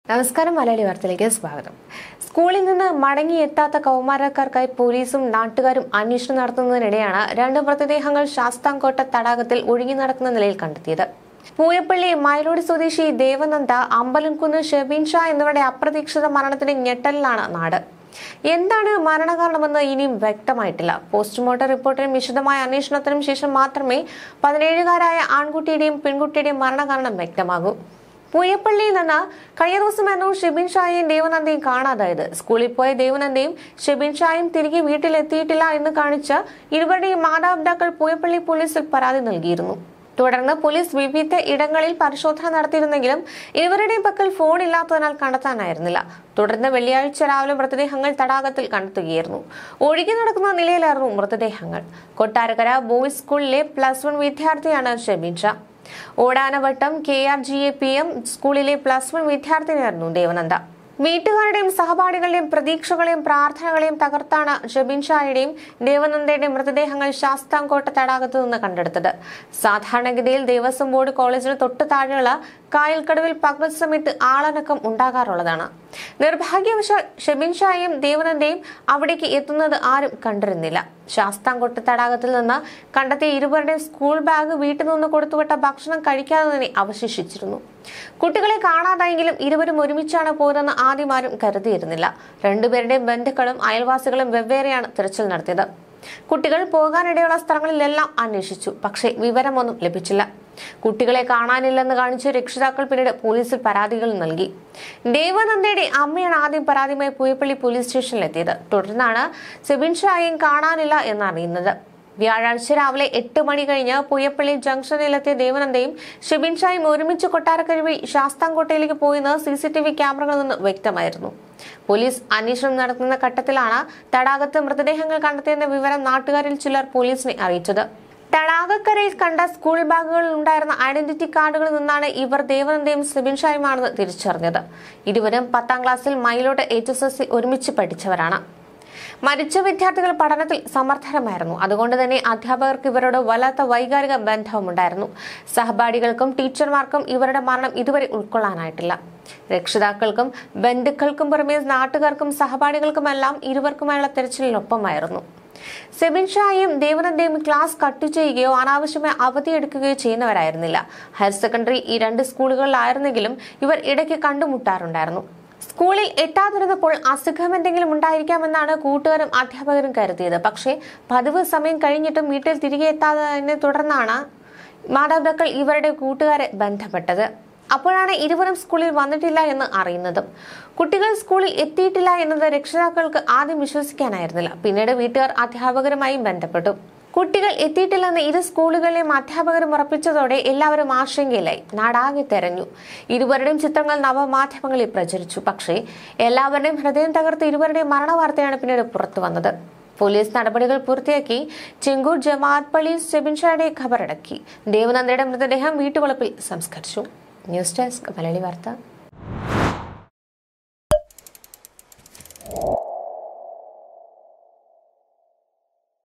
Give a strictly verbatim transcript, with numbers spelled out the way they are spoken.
നമസ്കാരം മലയാളി വാർത്തയിലേക്ക് സ്വാഗതം. സ്കൂളിൽ നിന്ന് മടങ്ങിയെത്താത്ത കൗമാരക്കാർക്കായി പോലീസും നാട്ടുകാരും അന്വേഷണം നടത്തുന്നതിനിടെയാണ് രണ്ട് മൃതദേഹങ്ങൾ ശാസ്താംകോട്ട തടാകത്തിൽ ഒഴുകി നടക്കുന്ന നിലയിൽ കണ്ടെത്തിയത്. പൂയപ്പള്ളി മൈലോടി സ്വദേശി ദേവനന്ദ, അമ്പലംകുന്ന് ഷെബീൻ ഷാ എന്നിവരുടെ അപ്രതീക്ഷിത മരണത്തിന്റെ ഞെട്ടലിലാണ് നാട്. എന്താണ് മരണകാരണമെന്ന് ഇനിയും വ്യക്തമായിട്ടില്ല. പോസ്റ്റ്മോർട്ടം റിപ്പോർട്ടിനും വിശദമായ അന്വേഷണത്തിനും ശേഷം മാത്രമേ പതിനേഴുകാരായ ആൺകുട്ടിയുടെയും പെൺകുട്ടിയുടെയും മരണകാരണം വ്യക്തമാകൂ. പൂയപ്പള്ളിയിൽ നിന്ന് കഴിഞ്ഞ ദിവസമായിരുന്നു ഷെബീൻ ഷായെയും ദേവനന്ദയും കാണാതായത്. സ്കൂളിൽ പോയ ദേവനന്ദയും ഷെബീൻ ഷായും തിരികെ വീട്ടിലെത്തിയിട്ടില്ല എന്ന് കാണിച്ച് ഇരുവരുടെയും മാതാപിതാക്കൾ പൂയപ്പള്ളി പോലീസിൽ പരാതി നൽകിയിരുന്നു. തുടർന്ന് പോലീസ് വിവിധ ഇടങ്ങളിൽ പരിശോധന നടത്തിയിരുന്നെങ്കിലും ഇരുവരുടെയും പക്കൽ ഫോൺ ഇല്ലാത്തതിനാൽ കണ്ടെത്താനായിരുന്നില്ല. തുടർന്ന് വെള്ളിയാഴ്ച രാവിലെ മൃതദേഹങ്ങൾ തടാകത്തിൽ കണ്ടെത്തുകയായിരുന്നു. ഒഴുകി നടക്കുന്ന നിലയിലായിരുന്നു മൃതദേഹങ്ങൾ. കൊട്ടാരക്കര ബോയ്സ് സ്കൂളിലെ പ്ലസ് വൺ വിദ്യാർത്ഥിയാണ് Shebeen Shah. Odanavattom K R G A P M സ്കൂളിലെ പ്ലസ് വൺ വിദ്യാർത്ഥിനിയായിരുന്നു ദേവനന്ദ. വീട്ടുകാരുടെയും സഹപാഠികളുടെയും പ്രതീക്ഷകളെയും പ്രാർത്ഥനകളെയും തകർത്താണ് ഷെബീൻ ഷായുടെയും ദേവനന്ദയുടെയും മൃതദേഹങ്ങൾ ശാസ്താംകോട്ട തടാകത്ത് നിന്ന് കണ്ടെടുത്തത്. സാധാരണഗതിയിൽ ദേവസ്വം ബോർഡ് കോളേജിന് തൊട്ടു താഴെയുള്ള കായൽക്കടവിൽ പകൽ സമയത്ത് ആളനക്കം ഉണ്ടാകാറുള്ളതാണ്. നിർഭാഗ്യവശാൽ ഷെബീൻ ഷായും ദേവനന്ദയും അവിടേക്ക് എത്തുന്നത് ആരും കണ്ടിരുന്നില്ല. ശാസ്താംകോട്ട തടാകത്തിൽ നിന്ന് കണ്ടെത്തിയ ഇരുവരുടെയും സ്കൂൾ ബാഗ് വീട്ടിൽ നിന്ന് കൊടുത്തുവിട്ട ഭക്ഷണം കഴിക്കാതെ തന്നെ അവശേഷിച്ചിരുന്നു. കുട്ടികളെ കാണാതായെങ്കിലും ഇരുവരും ഒരുമിച്ചാണ് പോയതെന്ന് ആദ്യം ആരും കരുതിയിരുന്നില്ല. രണ്ടുപേരുടെയും ബന്ധുക്കളും അയൽവാസികളും വെവ്വേറെയാണ് തിരച്ചിൽ നടത്തിയത്. കുട്ടികൾ പോകാനിടയുള്ള സ്ഥലങ്ങളിലെല്ലാം അന്വേഷിച്ചു, പക്ഷേ വിവരമൊന്നും ലഭിച്ചില്ല. കുട്ടികളെ കാണാനില്ലെന്ന് കാണിച്ച് രക്ഷിതാക്കൾ പിന്നീട് പോലീസിൽ പരാതികൾ നൽകി. ദേവനന്ദയുടെ അമ്മയാണ് ആദ്യം പരാതിയുമായി പൂയപ്പള്ളി പോലീസ് സ്റ്റേഷനിലെത്തിയത്. തുടർന്നാണ് ഷെബീൻ ഷായെയും കാണാനില്ല എന്നറിയുന്നത്. വ്യാഴാഴ്ച രാവിലെ എട്ട് മണി കഴിഞ്ഞ് പൂയപ്പള്ളി ജംഗ്ഷനിലെത്തിയ ദേവനന്ദയും ഷെബീൻ ഷായും ഒരുമിച്ച് കൊട്ടാരക്കര വഴി ശാസ്താംകോട്ടയിലേക്ക് പോയെന്ന് സി സി ടി വി ക്യാമറകളിൽ നിന്ന് വ്യക്തമായിരുന്നു. പോലീസ് അന്വേഷണം നടത്തുന്ന ഘട്ടത്തിലാണ് തടാകത്ത് മൃതദേഹങ്ങൾ കണ്ടെത്തിയെന്ന വിവരം നാട്ടുകാരിൽ ചിലർ പോലീസിനെ അറിയിച്ചത്. തടാകക്കരയിൽ കണ്ട സ്കൂൾ ബാഗുകളിൽ ഉണ്ടായിരുന്ന ഐഡന്റിറ്റി കാർഡുകളിൽ നിന്നാണ് ഇവർ ദേവനന്ദയും ഷെബീൻ ഷായുമാണെന്ന് തിരിച്ചറിഞ്ഞത്. ഇരുവരും പത്താം ക്ലാസ്സിൽ മൈലോട്ട് എച്ച് എസ് എസ് ഒരുമിച്ച് പഠിച്ചവരാണ്. മരിച്ച വിദ്യാർത്ഥികൾ പഠനത്തിൽ സമർത്ഥരമായിരുന്നു. അതുകൊണ്ട് തന്നെ അധ്യാപകർക്ക് ഇവരോട് വല്ലാത്ത വൈകാരിക ബന്ധവുമുണ്ടായിരുന്നു. സഹപാഠികൾക്കും ടീച്ചർമാർക്കും ഇവരുടെ മരണം ഇതുവരെ ഉൾക്കൊള്ളാനായിട്ടില്ല. രക്ഷിതാക്കൾക്കും ബന്ധുക്കൾക്കും പുറമെ നാട്ടുകാർക്കും സഹപാഠികൾക്കുമെല്ലാം ഇരുവർക്കുമായുള്ള തെരച്ചിലിനൊപ്പമായിരുന്നു. ഷെബീൻ ഷായും ദേവനന്ദയും ക്ലാസ് കട്ട് ചെയ്യുകയോ അനാവശ്യമായി അവധിയെടുക്കുകയോ ചെയ്യുന്നവരായിരുന്നില്ല. ഹയർ സെക്കൻഡറി ഈ രണ്ട് സ്കൂളുകളിലായിരുന്നെങ്കിലും ഇവർ ഇടയ്ക്ക് കണ്ടുമുട്ടാറുണ്ടായിരുന്നു. സ്കൂളിൽ എത്താതിരുന്നപ്പോൾ അസുഖം എന്തെങ്കിലും ഉണ്ടായിരിക്കാമെന്നാണ് കൂട്ടുകാരും അധ്യാപകരും കരുതിയത്. പക്ഷേ പതിവ് സമയം കഴിഞ്ഞിട്ടും വീട്ടിൽ തിരികെ എത്താത്തതിനെ തുടർന്നാണ് മാതാപിതാക്കൾ ഇവരുടെ കൂട്ടുകാരെ ബന്ധപ്പെട്ടത്. അപ്പോഴാണ് ഇരുവരും സ്കൂളിൽ വന്നിട്ടില്ല എന്ന് അറിയുന്നതും. കുട്ടികൾ സ്കൂളിൽ എത്തിയിട്ടില്ല എന്നത് രക്ഷിതാക്കൾക്ക് ആദ്യം വിശ്വസിക്കാനായിരുന്നില്ല. പിന്നീട് വീട്ടുകാർ അധ്യാപകരുമായി ബന്ധപ്പെട്ടു. കുട്ടികൾ എത്തിയിട്ടില്ലെന്ന് ഇരു സ്കൂളുകളിലെയും അധ്യാപകരും ഉറപ്പിച്ചതോടെ എല്ലാവരും ആശങ്കയിലായി. നാടാകെ തെരഞ്ഞു. ഇരുവരുടെയും ചിത്രങ്ങൾ നവമാധ്യമങ്ങളിൽ പ്രചരിച്ചു. പക്ഷേ എല്ലാവരുടെയും ഹൃദയം തകർത്ത് ഇരുവരുടെയും മരണവാർത്തയാണ് പിന്നീട് പുറത്തു വന്നത്. പോലീസ് നടപടികൾ പൂർത്തിയാക്കി ചെങ്കൂർ ജമാഅത്ത് പള്ളിയിൽ ഷെബീൻ ഷായുടെ ഖബറടക്കി. ദേവനന്ദയുടെ മൃതദേഹം വീട്ടുവളപ്പിൽ സംസ്കരിച്ചു. ന്യൂസ് ഡെസ്ക് മലയാളി വാർത്ത.